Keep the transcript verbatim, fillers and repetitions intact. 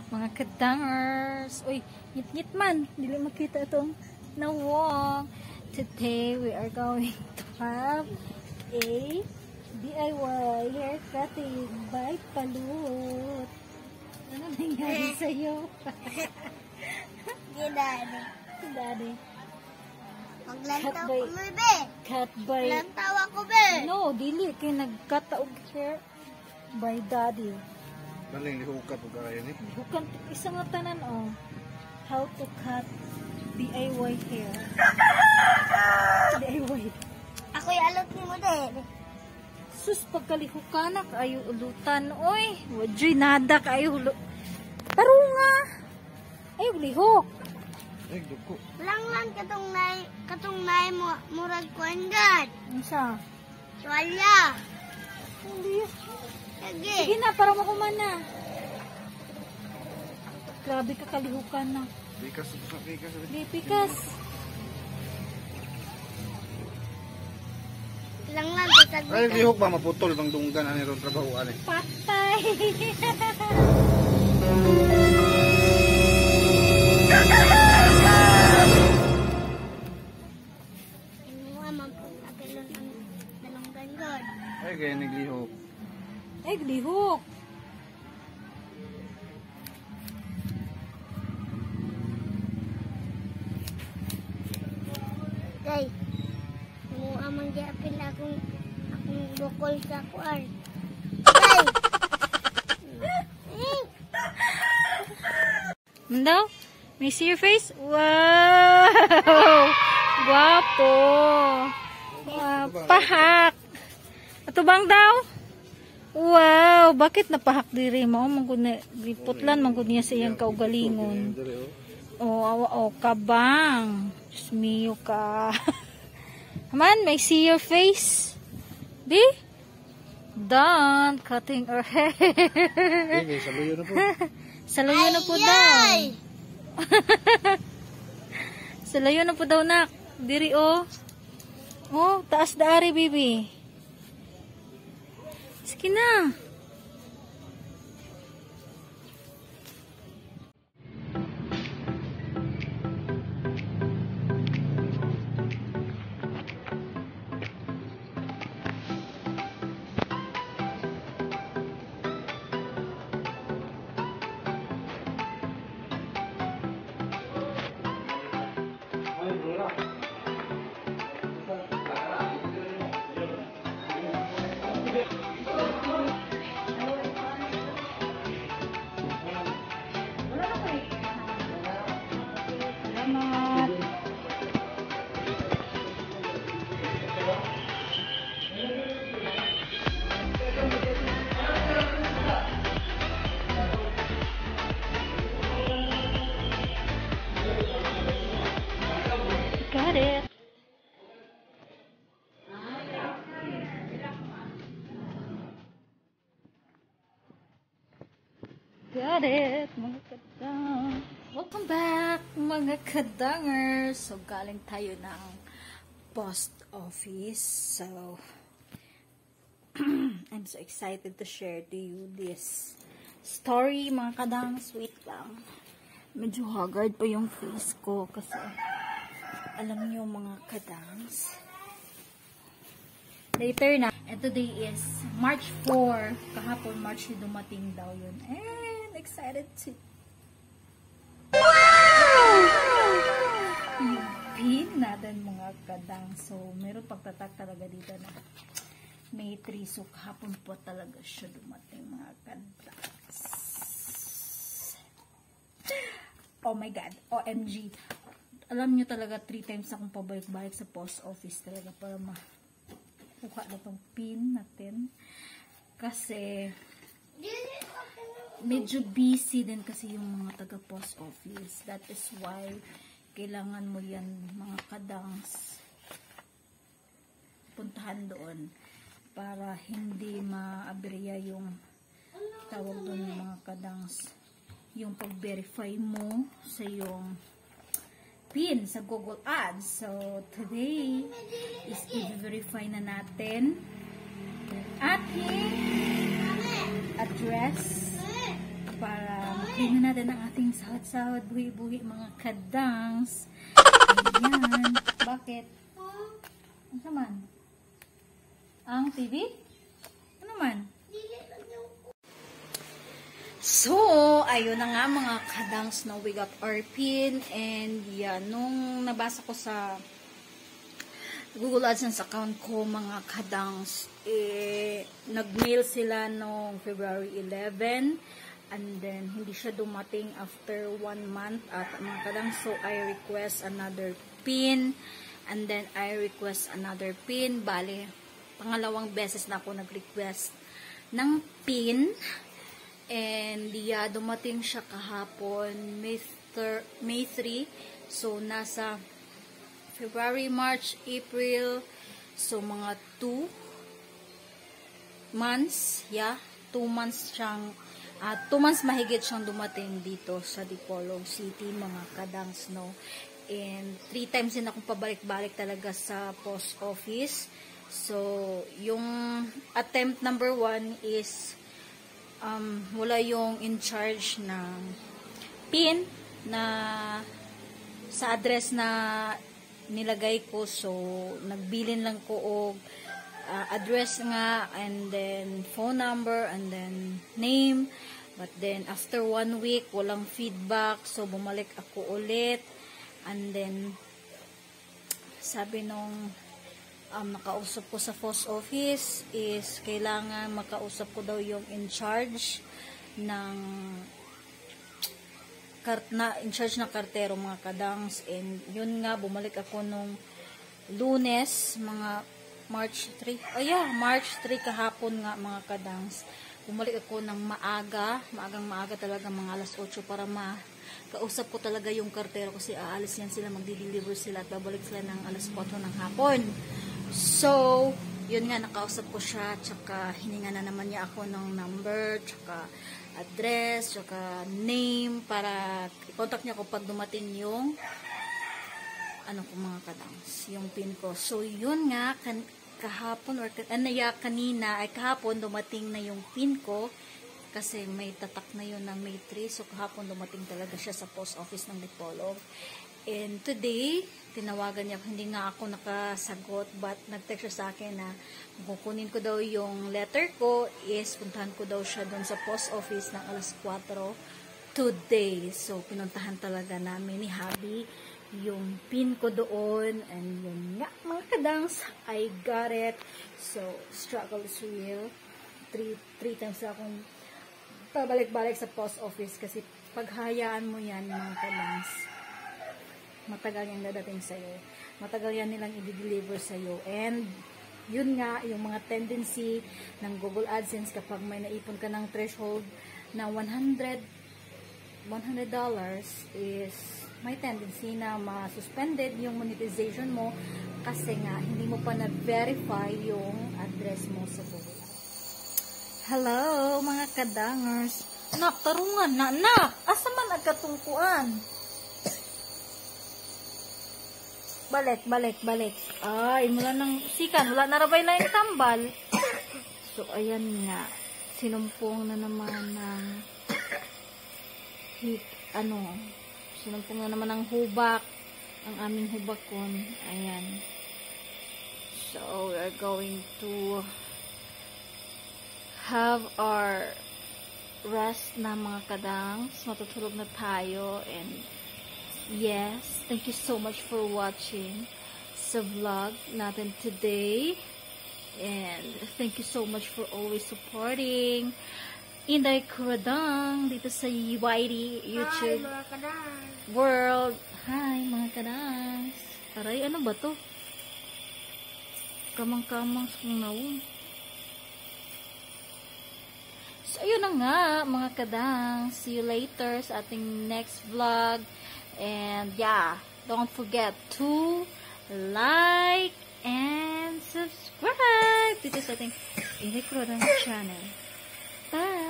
Mga kadangers. Uy, ngit-ngit man. Dili makita itong nawong. Today, we are going to have a D I Y hair cutting by Palut. Ano nangyari sa'yo? Di, Daddy. Daddy. Maglantaw ko mo, be. Cut by... Maglantaw ako, be. No, dili. Kaya nag-cut og hair by Daddy. Maling lihuka po kaya ni. Bukan isang nga tanan, oh. How to cut D I Y hair. D I Y. Ako yung alot ni mo, Daddy. Sus, pagkalihukan na kayo ulutan. Oy, wadyo'y nada kayo ulo. Pero nga. Ay, lihok. Ay, duko. Lang lang katong nay, katong nay mo, murag kuan gad. Ano siya? Tuwalya. Hindi. Sige. Sige na, para makuman na. Grabe ka kalihukan na. Pikas, pikas. Di, pikas. Lang lang katag. Ay, lihok ba maputol bang dunggan ani ron trabahoan eh. Patay. Mo man po apelon ang dalonggan god. Ay, kaya naglihok. Ay, lihok. Day. Mo amang giapil akong akong bukol sa kuan. Day. Mandaw? May see your face? Wow! Guwapo! Wow, pahak! Ato bang daw? Wow! Bakit napahak diri mo? Mangguna, putlan, mangguna sa iyang kaugalingon. Oh, awa, oh, kabang. Diyos mio ka. Man, may see your face? Di? Done. Cutting her hair. Ay, saluyo na po. Salayo na po daw. Salayo na po daw, nak. Diri, oh. Oh, taas daari, baby. Sige na. Got it. Got it, mga kadang. Welcome back, mga kadangers. So, galing tayo ng post office. So, I'm so excited to share to you this story, mga kadang. Sweet lang. Medyo haggard pa yung face ko kasi alam niyo mga kadangs. Later na. And today is March fourth. Kahapon March dumating daw yun. And excited to... Wow! Yung pin natin mga kadang. So, meron pagtatak talaga dito na May three. So, kahapon po talaga siya dumating mga kadangs. Oh my God. O M G. Alam nyo talaga, three times akong pabalik-balik sa post office talaga para makuha na tong pin natin. Kasi, medyo busy din kasi yung mga taga-post office. That is why, kailangan mo yan, mga kadangs, puntahan doon para hindi maaberya yung tawag doon ng mga kadangs, yung pag-verify mo sa yung pin sa Google Ads. So, today is i-verify na natin ating address para Tingnan natin ang ating sahod-sahod, buhi-buhi, mga kadangs. Ayan. Bakit? Ano naman? Ang T V? Ano naman? So, ayun na nga mga kadangs na we got our pin. And yan, nung nabasa ko sa Google AdSense account ko, mga kadangs, eh, nag-mail sila noong February eleven. And then, hindi siya dumating after one month at mga kadangs. So, I request another pin. And then, I request another pin. Bale, pangalawang beses na ako nag-request ng pin. And yeah, dumating siya kahapon, May three. So, nasa February, March, April. So, mga two months. Yeah, two months siyang, uh, two months mahigit siyang dumating dito sa Dipolog City, mga kadangs, no. And three times din akong pabalik-balik talaga sa post office. So, yung attempt number one is Um, wala yung in charge ng pin na sa address na nilagay ko. So, nagbilin lang ko og uh, address nga, and then phone number, and then name. But then, after one week, walang feedback. So, bumalik ako ulit. And then, sabi nung Um, nakausap ko sa post office is kailangan makausap ko daw yung in charge ng kart na in charge na kartero, mga kadangs. And yun nga, bumalik ako nung Lunes, mga March three. Oh yeah, March three kahapon nga, mga kadangs. Bumalik ako ng maaga, maagang maaga talaga, mga alas otso, para ma kausap ko talaga yung kartero kasi aalis yan sila, magdi-deliver sila at babalik sila ng alas kwatro ng hapon. So, yun nga, nakausap ko siya, tsaka hininga na naman niya ako ng number, tsaka address, tsaka name, para i-contact niya ako pag dumating yung ano ko, mga kadangs, yung pin ko. So, yun nga, kan kahapon, or ano ya, kanina, ay kahapon, dumating na yung pin ko, kasi may tatak na yun ng May three, so kahapon dumating talaga siya sa post office ng Dipolog. And today, tinawagan niya, hindi nga ako nakasagot, but nag-text siya sa akin na kukunin ko daw yung letter ko, is puntahan ko daw siya doon sa post office ng alas kwatro today. So, pinuntahan talaga namin ni Habi yung pin ko doon, and yun nga, mga kadangs, I got it. So, struggle is real. Three, three times na akong pabalik-balik sa post office kasi paghayaan mo yan, mga kadangs, matagal yan dadating sa'yo. Matagal yan nilang i-deliver sa'yo. And, yun nga, yung mga tendency ng Google AdSense, kapag may naipon ka ng threshold na one hundred dollars is may tendency na ma-suspended yung monetization mo kasi nga, hindi mo pa na-verify yung address mo sa Google. Hello, mga kadangers. Nak, tarungan na, nak! Asa man agkatungkuan? Balik, balik, balik. Ay, mula nang sikan. Wala na rabay lang yung tambal. So, ayan nga. Sinumpong na naman ng hit, ano, sinumpong na naman ng hubak. Ang aming hubakon. Ayan. So, we're going to have our rest na, mga kadangs. Matutulog na tayo. And yes, thank you so much for watching sa vlog natin today. And thank you so much for always supporting Inday Kuradang dito sa Y T YouTube Hi, mga kadang. world. Hi, mga kadangs. Aray, ano ba to? Kamang-kamang sungaw. So, ayun na nga, mga kadang. See you later sa ating next vlog. And, yeah, don't forget to like and subscribe dito sa ating Inday Kuradang channel. Bye!